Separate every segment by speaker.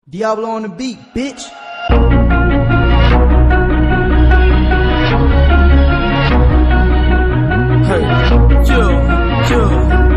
Speaker 1: Diablo on the beat, bitch. Hey, chill.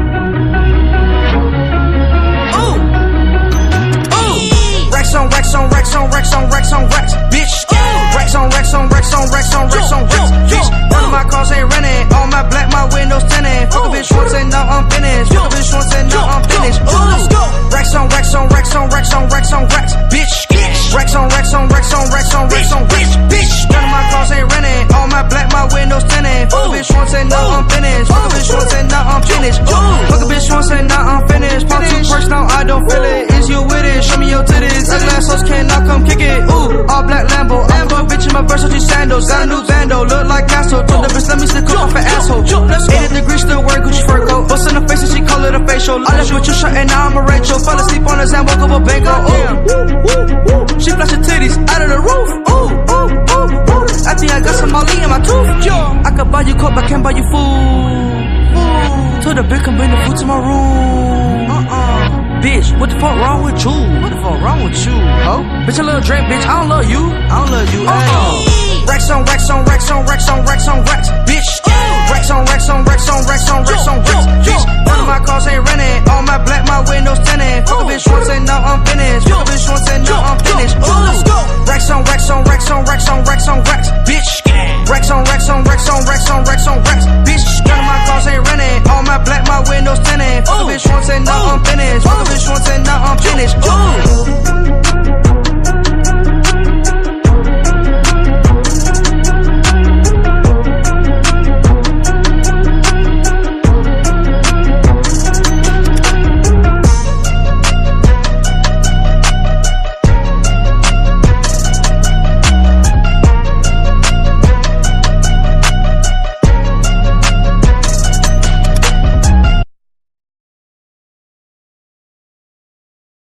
Speaker 2: Racks on racks on racks on racks on racks on racks, bitch. Racks on racks on racks on racks on racks on racks, bitch. None of my cars ain't renting. All my black, my windows tinted. Fuck a bitch once and now I'm finished. Fuck a bitch once and now I'm finished. Racks on racks on racks on racks on racks on racks, bitch. Racks on racks on racks on racks on racks on racks, bitch. None of my cars ain't renting. All my black, my windows tinted. Fuck a bitch once and now I'm finished. Fuck a bitch once and now I'm finished. Fuck a bitch once and now I'm finished. Pop two perks now I don't feel it. Is you with it? Show me your titties. Ugly ass hoes cannot come kick it. Ooh, all black Lambo. I'm a bitch in my Versace sandals. Got a new bando, look like Castro. Told the bitch let me stick off an asshole. 80 degrees still wearing Gucci fur coat. Bust in the face and she call it a facial. I left with your shirt and now I'm a Rachel. Fell asleep on his hand, woke up a bango. Ooh, she flashing titties out of the roof. Ooh. I think I got some Molly in my tooth. I could buy you coke, but can't buy you food. Told the bitch come bring the food to my room. Bitch, what the fuck wrong with you? What the fuck wrong with you, ho? Bitch, a little drink, bitch, I don't love you. I don't love you, Racks on racks on racks on racks on racks on racks, bitch. Racks on racks on racks on racks on racks on racks, bitch. None of my cars ain't renting. All my black, my windows tinted. Fuck a bitch once and now I'm finished.